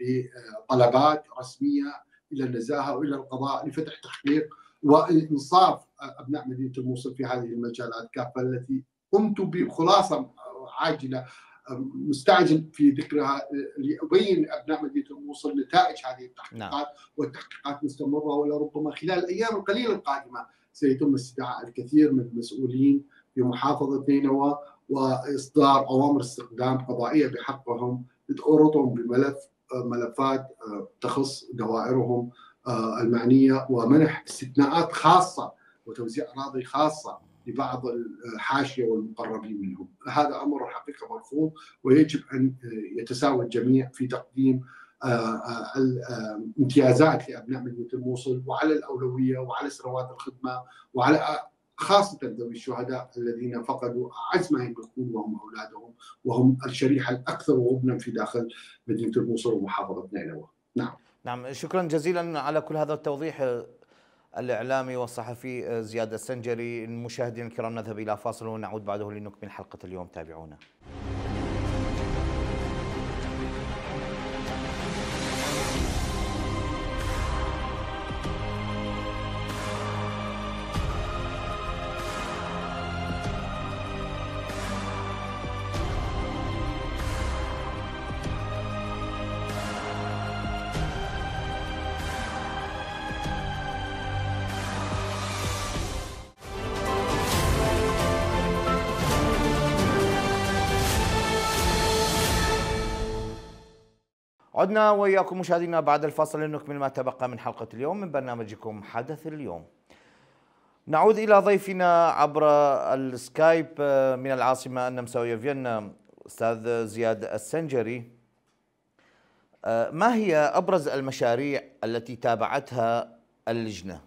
بطلبات رسمية إلى النزاهة وإلى القضاء لفتح تحقيق وإنصاف أبناء مدينة الموصل في هذه المجالات كافة التي قمت بخلاصة عاجلة مستعجل في ذكرها لأبين أبناء مدينة الموصل نتائج هذه التحقيقات. نعم. والتحقيقات مستمرة، ولربما خلال الأيام القليلة القادمة سيتم استدعاء الكثير من المسؤولين في محافظة نينوى وإصدار أوامر استخدام قضائية بحقهم لتورطهم بملف ملفات تخص دوائرهم المعنية ومنح استثناءات خاصة وتوزيع أراضي خاصة لبعض الحاشية والمقربين منهم. هذا أمر حقيقة مرفوض، ويجب أن يتساوى الجميع في تقديم الامتيازات لأبناء مدينة الموصل وعلى الأولوية وعلى سنوات الخدمة وعلى خاصة ذوي الشهداء الذين فقدوا أعز ما يملكون وهم أولادهم، وهم الشريحة الأكثر غبنا في داخل مدينة الموصل ومحافظة نينوى. نعم. نعم، شكرا جزيلا على كل هذا التوضيح الإعلامي والصحفي زياد السنجري. المشاهدين الكرام نذهب إلى فاصل ونعود بعده لنكمل حلقة اليوم، تابعونا. عدنا وإياكم مشاهدينا بعد الفاصل لنكمل ما تبقى من حلقة اليوم من برنامجكم حدث اليوم. نعود إلى ضيفنا عبر السكايب من العاصمة النمساوية فيينا أستاذ زياد السنجري. ما هي أبرز المشاريع التي تابعتها اللجنة؟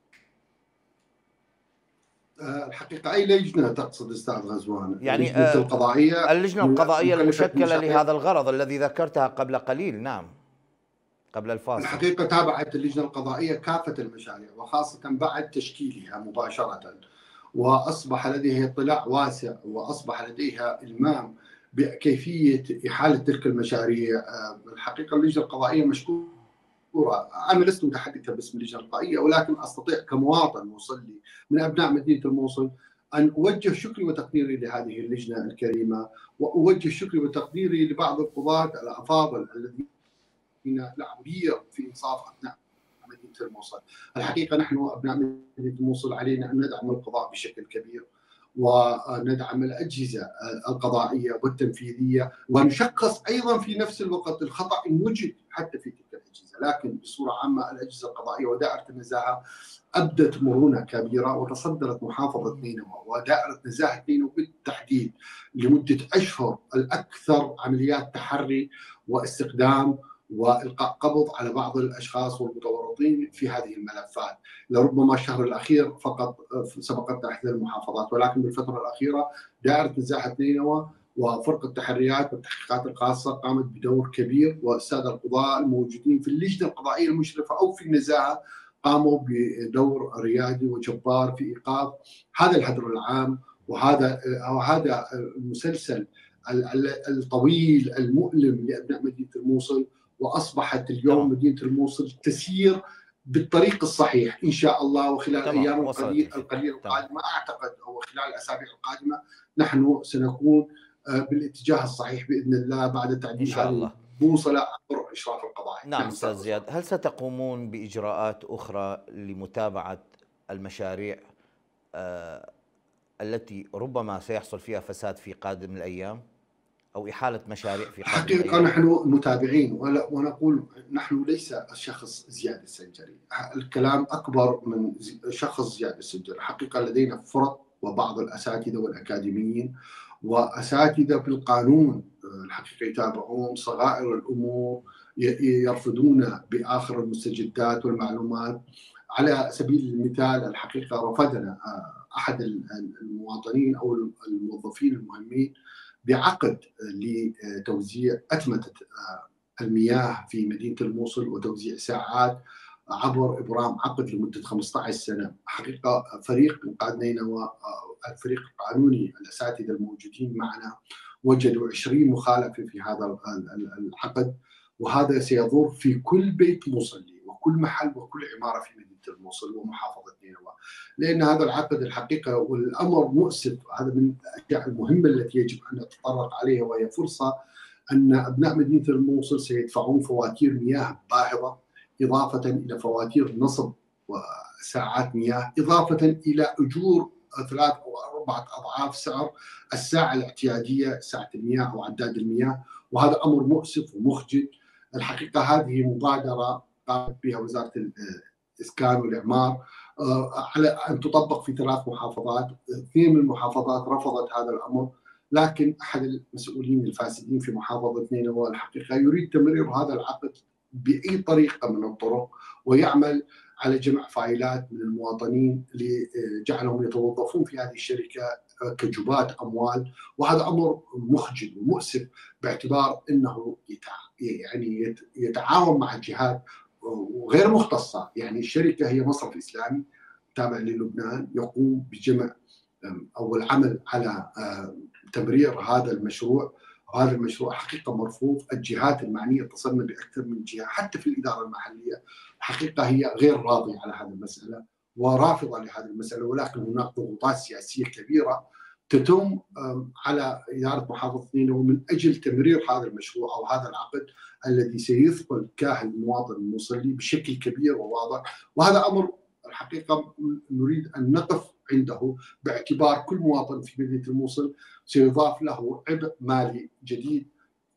الحقيقة أي لجنة تقصد أستاذ غزوان؟ يعني اللجنة القضائية اللجنة القضائية المشكلة لهذا الغرض الذي ذكرتها قبل قليل. نعم قبل الفاصل. الحقيقة تابعت اللجنة القضائية كافة المشاريع وخاصة بعد تشكيلها مباشرة، وأصبح لديها اطلاع واسع وأصبح لديها إلمام بكيفية إحالة تلك المشاريع. الحقيقة اللجنة القضائية مشكورة. أنا لست متحدثا باسم اللجنة القضائية، ولكن أستطيع كمواطن مصلي من أبناء مدينة الموصل أن أوجه شكري وتقديري لهذه اللجنة الكريمة، وأوجه شكري وتقديري لبعض القضاة الأفاضل الذين لعبوا دور في إنصاف أبناء مدينة الموصل. الحقيقة نحن أبناء مدينة الموصل علينا أن ندعم القضاء بشكل كبير، وندعم الأجهزة القضائية والتنفيذية، ونشخص أيضا في نفس الوقت الخطأ إن وجد حتى في تلك الأجهزة. لكن بصورة عامة الأجهزة القضائية ودائرة النزاهة أبدت مرونة كبيرة، وتصدرت محافظة نينوى ودائرة نزاهة نينوى بالتحديد لمدة أشهر الأكثر عمليات تحري واستقدام وإلقاء قبض على بعض الأشخاص والمتورطين في هذه الملفات. لربما الشهر الأخير فقط سبقتنا إحدى المحافظات، ولكن بالفترة الأخيرة دائرة نزاهة نينوى وفرقة التحريات والتحقيقات الخاصة قامت بدور كبير، والسادة القضاة الموجودين في اللجنة القضائية المشرفة أو في النزاهة قاموا بدور ريادي وجبار في إيقاف هذا الهدر العام وهذا وهذا المسلسل الطويل المؤلم لأبناء مدينة الموصل. وأصبحت اليوم مدينة الموصل تسير بالطريق الصحيح إن شاء الله، وخلال الأيام القليلة القادمة أعتقد أو خلال الأسابيع القادمة نحن سنكون بالاتجاه الصحيح بإذن الله بعد تعديل إن شاء الله بوصلة عبر إشراف القضاء. نعم أستاذ زياد، هل ستقومون بإجراءات أخرى لمتابعة المشاريع آه التي ربما سيحصل فيها فساد في قادم الأيام أو إحالة مشاريع في قادم حقيقة الأيام؟ نحن متابعين، ونقول نحن ليس الشخص زياد السنجري، الكلام أكبر من شخص زياد السنجري. حقيقة لدينا فرق وبعض الأساتذة والأكاديميين وأساتذة في القانون الحقيقة يتابعون صغائر الأمور، يرفضون بآخر المستجدات والمعلومات. على سبيل المثال الحقيقة رفضنا أحد المواطنين أو الموظفين المهمين بعقد لتوزيع أتمتة المياه في مدينة الموصل وتوزيع ساعات عبر إبرام عقد لمدة خمسة عشر سنة. حقيقة فريق إنقاذ نينوى الفريق القانوني الأساتذة الموجودين معنا وجدوا عشرين مخالفة في هذا العقد، وهذا سيضر في كل بيت مصلي وكل محل وكل عمارة في مدينة الموصل ومحافظة نينوى، لأن هذا العقد الحقيقة والأمر مؤسف. هذا من الأشياء المهمة التي يجب أن نتطرق عليها، وهي فرصة أن أبناء مدينة الموصل سيدفعون فواتير مياه باهظة، إضافة إلى فواتير نصب وساعات مياه، إضافة إلى أجور ثلاث أو أربعة أضعاف سعر الساعة الاعتيادية ساعة المياه أو عداد المياه، وهذا أمر مؤسف ومخجل. الحقيقة هذه مبادرة قامت بها وزارة الإسكان والإعمار على أن تطبق في ثلاث محافظات، اثنين من المحافظات رفضت هذا الأمر، لكن أحد المسؤولين الفاسدين في محافظة نينوى الحقيقة يريد تمرير هذا العقد بأي طريقة من الطرق، ويعمل على جمع فايلات من المواطنين لجعلهم يتوظفون في هذه الشركة كجباة أموال، وهذا أمر مخجل ومؤسف باعتبار أنه يعني يتعاون مع جهات وغير مختصة. يعني الشركة هي مصرف إسلامي تابع للبنان يقوم بجمع أو العمل على تمرير هذا المشروع، وهذا المشروع حقيقة مرفوض. الجهات المعنية اتصلنا بأكثر من جهة حتى في الإدارة المحلية، حقيقة هي غير راضية على هذه المسألة ورافضة لهذه المسألة، ولكن هناك ضغوطات سياسية كبيرة تتم على إدارة محافظة نينوى من أجل تمرير هذا المشروع أو هذا العقد الذي سيثقل كاهل المواطن المصلي بشكل كبير وواضح. وهذا أمر الحقيقة نريد أن نقف عنده باعتبار كل مواطن في مدينة الموصل سيضاف له عبء مالي جديد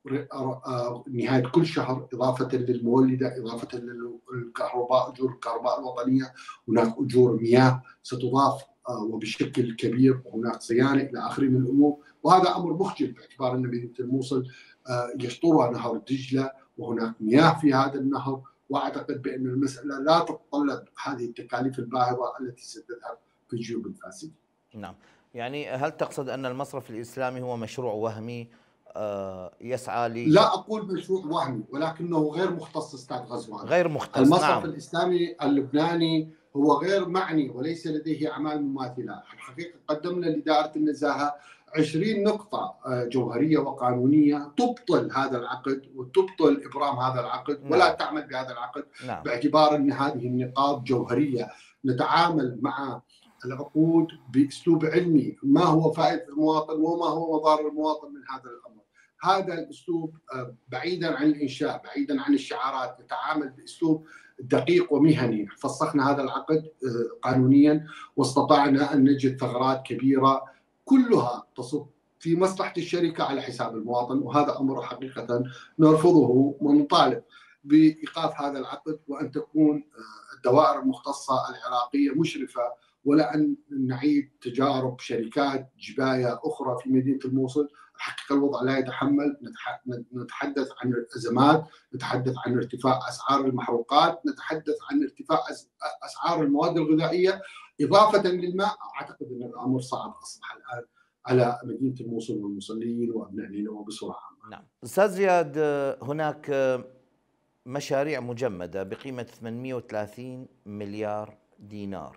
نهاية كل شهر، إضافة للمولدة، إضافة للكهرباء، أجور الكهرباء الوطنية، هناك أجور مياه ستضاف وبشكل كبير، وهناك صيانة إلى آخره من الأمور. وهذا أمر مخجل باعتبار أن مدينة الموصل يشطرها نهر دجلة وهناك مياه في هذا النهر، وأعتقد بأن المسألة لا تتطلب هذه التكاليف الباهظة التي ستذهب في جيوب الفاسدين. نعم، يعني هل تقصد أن المصرف الإسلامي هو مشروع وهمي يسعى ل لا أقول مشروع وهمي، ولكنه غير مختص أستاذ غزوان. غير مختص. المصرف نعم. الإسلامي اللبناني هو غير معني وليس لديه أعمال مماثلة. الحقيقة قدمنا لإدارة النزاهة عشرين نقطة جوهرية وقانونية تبطل هذا العقد وتبطل إبرام هذا العقد. نعم. ولا تعمل بهذا العقد. نعم. باعتبار أن هذه النقاط جوهرية. نتعامل مع العقود بأسلوب علمي، ما هو فائدة المواطن وما هو مضار المواطن من هذا الأمر. هذا الأسلوب بعيدا عن الإنشاء، بعيدا عن الشعارات، نتعامل بأسلوب دقيق ومهني. فسخنا هذا العقد قانونيا واستطعنا أن نجد ثغرات كبيرة كلها تصب في مصلحة الشركة على حساب المواطن، وهذا أمر حقيقة نرفضه ونطالب بإيقاف هذا العقد، وأن تكون الدوائر المختصة العراقية مشرفة، ولا أن نعيد تجارب شركات جباية أخرى في مدينة الموصل. الحقيقة الوضع لا يتحمل. نتحدث عن الأزمات، نتحدث عن ارتفاع أسعار المحروقات، نتحدث عن ارتفاع أسعار المواد الغذائية إضافة للماء. أعتقد أن الأمر صعب أصبح الآن على مدينة الموصل والموصليين وأبناء نينوى بصورة عامة. نعم. أستاذ زياد، هناك مشاريع مجمدة بقيمة ثمانمئة وثلاثين مليار دينار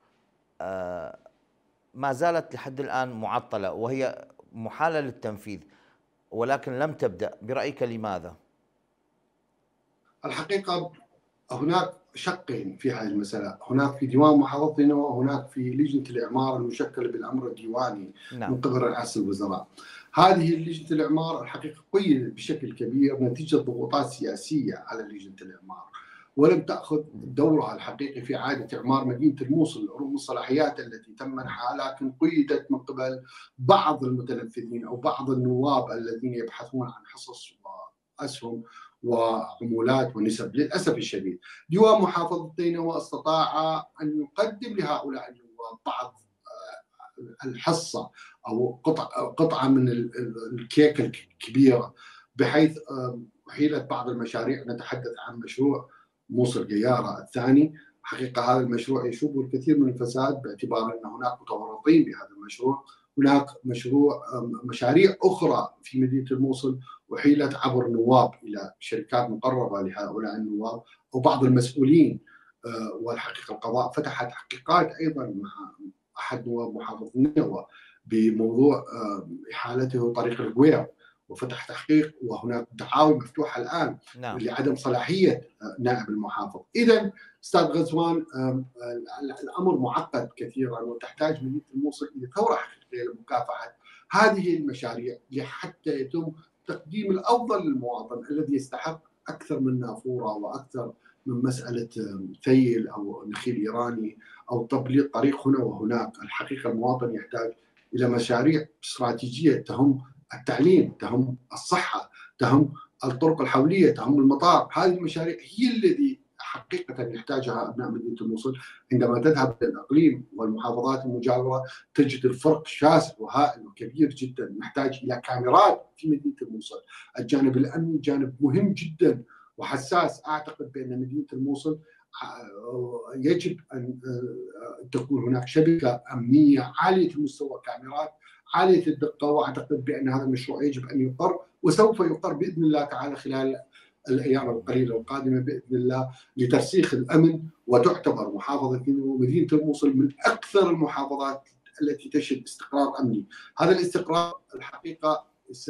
ما زالت لحد الآن معطلة وهي محالة للتنفيذ، ولكن لم تبدأ. برأيك لماذا؟ الحقيقة هناك شقين في هذه المسألة. هناك في ديوان محافظة نينوى وهناك في لجنة الإعمار المشكلة بالأمر الديواني. نعم. من قبل رئاسة الوزراء. هذه لجنة الإعمار الحقيقة قيدت بشكل كبير نتيجة ضغوطات سياسية على لجنة الإعمار، ولم تأخذ دورها الحقيقي في إعادة إعمار مدينة الموصل رغم الصلاحيات التي تم منحها، لكن قيدت من قبل بعض المتنفذين أو بعض النواب الذين يبحثون عن حصص وأسهم وعمولات ونسب. للأسف الشديد ديوان محافظة نينوى استطاع أن يقدم لهؤلاء النواب بعض الحصة أو قطع قطعة من الكيك الكبيرة، بحيث حيلت بعض المشاريع. نتحدث عن مشروع موصل قيارة الثاني. حقيقة هذا المشروع يشوب الكثير من الفساد باعتبار أن هناك متورطين بهذا المشروع. هناك مشروع مشاريع أخرى في مدينة الموصل وحيلت عبر نواب إلى شركات مقربة لهؤلاء النواب أو بعض المسؤولين. والحقيقة القضاء فتح تحقيقات أيضا مع أحد نواب محافظة نينوى بموضوع إحالته طريق القوير، وفتح تحقيق وهناك دعاوى مفتوحة الآن. نعم. لعدم صلاحية نائب المحافظ. إذن أستاذ غزوان الأمر معقد كثيرا، وتحتاج مدينة الموصل إلى ثورة حقيقية لمكافحة هذه المشاريع حتى يتم تقديم الأفضل للمواطن الذي يستحق أكثر من نافورة وأكثر من مسألة ثيل أو نخيل إيراني أو تبليط طريق هنا وهناك. الحقيقة المواطن يحتاج إلى مشاريع استراتيجية تهم التعليم، تهم الصحة، تهم الطرق الحولية، تهم المطار. هذه المشاريع هي الذي حقيقة يحتاجها أبناء مدينة الموصل. عندما تذهب إلى الإقليم والمحافظات المجاورة تجد الفرق شاسع وهائل وكبير جدا. نحتاج إلى كاميرات في مدينة الموصل. الجانب الأمني جانب مهم جدا وحساس. أعتقد بأن مدينة الموصل يجب أن تكون هناك شبكة أمنية عالية المستوى، كاميرات عالية الدقة. وأعتقد بأن هذا المشروع يجب أن يقر، وسوف يقر بإذن الله تعالى خلال الأيام القليلة القادمة بإذن الله لترسيخ الأمن. وتعتبر محافظة مدينة الموصل من أكثر المحافظات التي تشهد استقرار أمني. هذا الاستقرار الحقيقة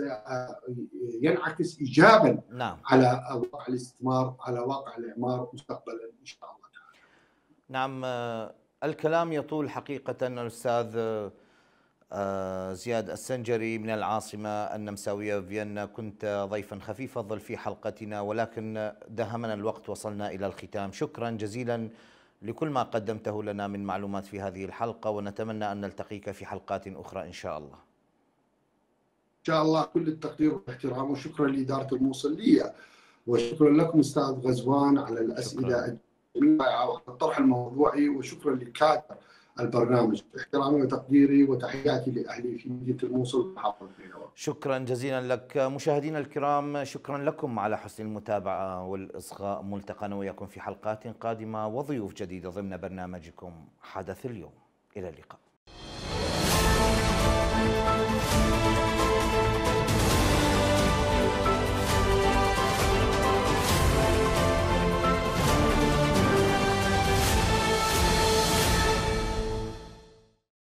ينعكس إيجابا. نعم. على واقع الاستثمار، على واقع الإعمار مستقبلا إن شاء الله تعالى. نعم. الكلام يطول حقيقة. الأستاذ زياد السنجري من العاصمة النمساوية فيينا، كنت ضيفا خفيف الظل في حلقتنا، ولكن داهمنا الوقت، وصلنا إلى الختام. شكرا جزيلا لكل ما قدمته لنا من معلومات في هذه الحلقة، ونتمنى أن نلتقيك في حلقات أخرى إن شاء الله. شاء الله كل التقدير والاحترام، وشكرا لإدارة الموصلية، وشكرا لكم أستاذ غزوان على الأسئلة الرائعة والطرح الموضوعي، وشكرا لكادر البرنامج. احترامي وتقديري وتحياتي لأهلي في مدينة الموصل ومحافظة نينوى. شكرا جزيلا لك. مشاهدينا الكرام، شكرا لكم على حسن المتابعة والإصغاء. ملتقانا وياكم في حلقات قادمة وضيوف جديدة ضمن برنامجكم حدث اليوم. إلى اللقاء.